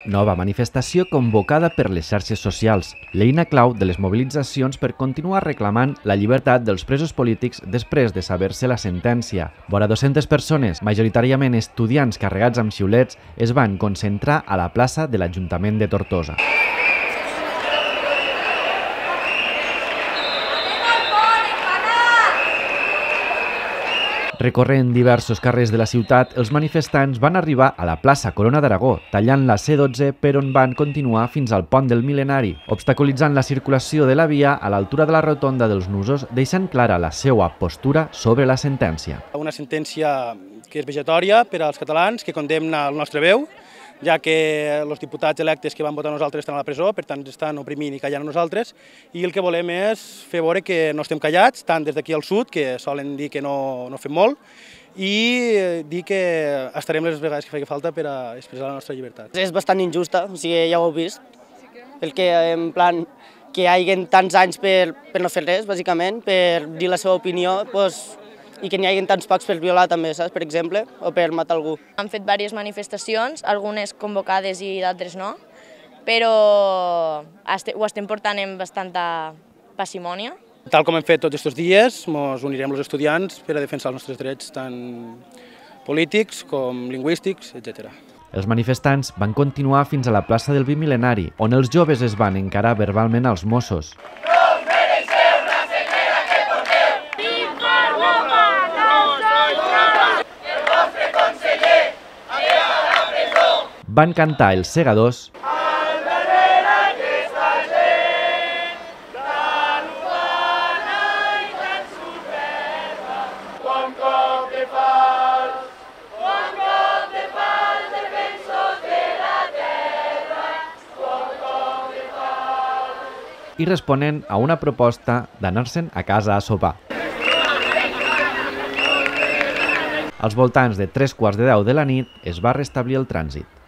Nova manifestació convocada per les xarxes socials, l'eina clau de les mobilitzacions per continuar reclamant la llibertat dels presos polítics després de saber-se la sentència. Vora 200 persones, majoritàriament estudiants carregats amb xiulets, es van concentrar a la plaça de l'Ajuntament de Tortosa. Recorrent diversos carrers de la ciutat, els manifestants van arribar a la plaça Corona d'Aragó, tallant la C12 per on van continuar fins al pont del Mil·lenari, obstaculitzant la circulació de la via a l'altura de la rotonda dels Nusos, deixant clara la seva postura sobre la sentència. Una sentència que és vegetòria per als catalans, que condemna el nostre veu, ja que els diputats electes que van votar nosaltres estan a la presó, per tant estan oprimint i callant nosaltres, i el que volem és fer veure que no estem callats, tant des d'aquí al sud, que solen dir que no fem molt, i dir que estarem les vegades que faci falta per a expressar la nostra llibertat. És bastant injusta, o sigui, ja ho heu vist, perquè en plan que hi hagi tants anys per no fer res, bàsicament, per dir la seva opinió, i que n'hi hagi tants pocs per violar també, saps, per exemple, o per matar algú. Han fet diverses manifestacions, algunes convocades i d'altres no, però ho estem portant amb bastanta parsimònia. Tal com hem fet tots aquests dies, ens unirem els estudiants per a defensar els nostres drets tant polítics com lingüístics, etc. Els manifestants van continuar fins a la plaça del Bimil·lenari, on els joves es van encarar verbalment als Mossos. Van cantar els segadors i responent a una proposta d'anar-se'n a casa a sopar. Als voltants de 3:15 de la nit es va restablir el trànsit.